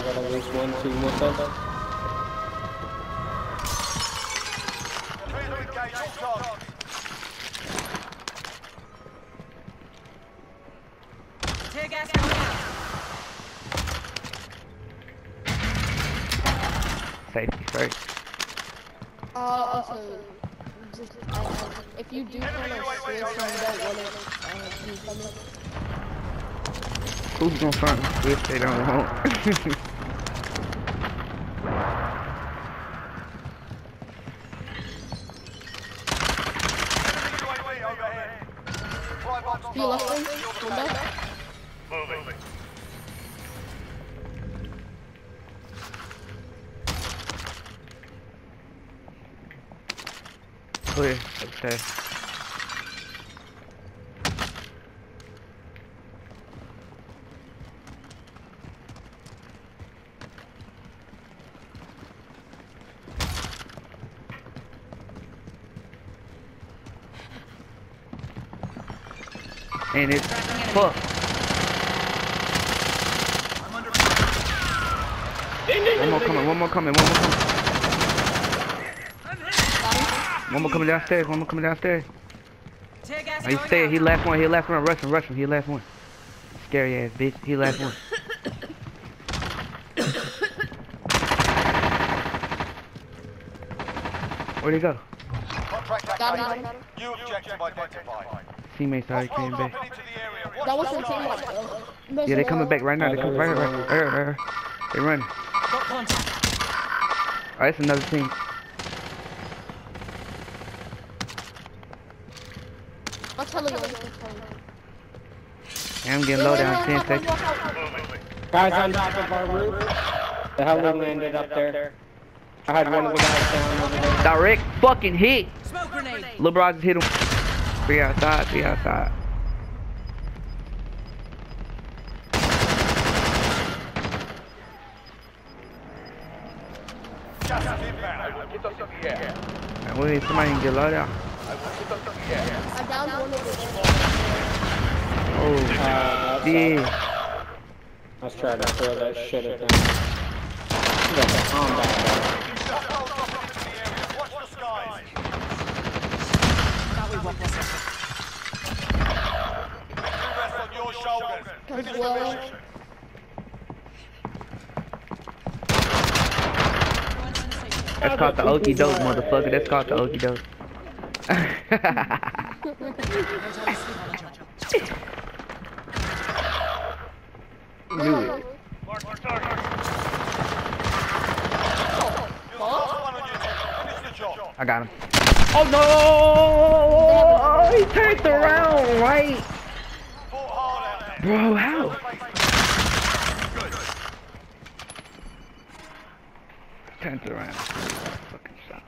got at least 1, 2 missiles. Tear gas going out. Safety first. Also, just, if you do want to switch and you don't want to use something. Who's gonna front if they don't want? You left one? Window? Moving. Clear. Okay. And it's fuck. One more coming. One more coming downstairs. Tear gas Oh, he going stayed. out. He last one. Rush him. He last one. Scary ass bitch. He last one. Where'd he go? Got him. New objective identified. Teammates already came back. That wasn't too much, though. Yeah, they coming back right now. They coming right. They running. Got contact. Oh, it's another team. I'll tell you. Yeah, I'm getting low down 10 seconds. Guys on top of our roof. The hell we landed up there. I had one of the guys down over there. Direct fucking hit. Smoke grenade. Lil Bro just hit him. Be outside. Man, wait, somebody can get low down. I downed one of them. Oh, yeah. Let's try to throw that shit at them. You got the combat. As well. That's called the okie doke, motherfucker. That's called the okie doke. Knew it. I got him. Oh no! He turned around, right? Bro, how? Turned around. Fucking shot.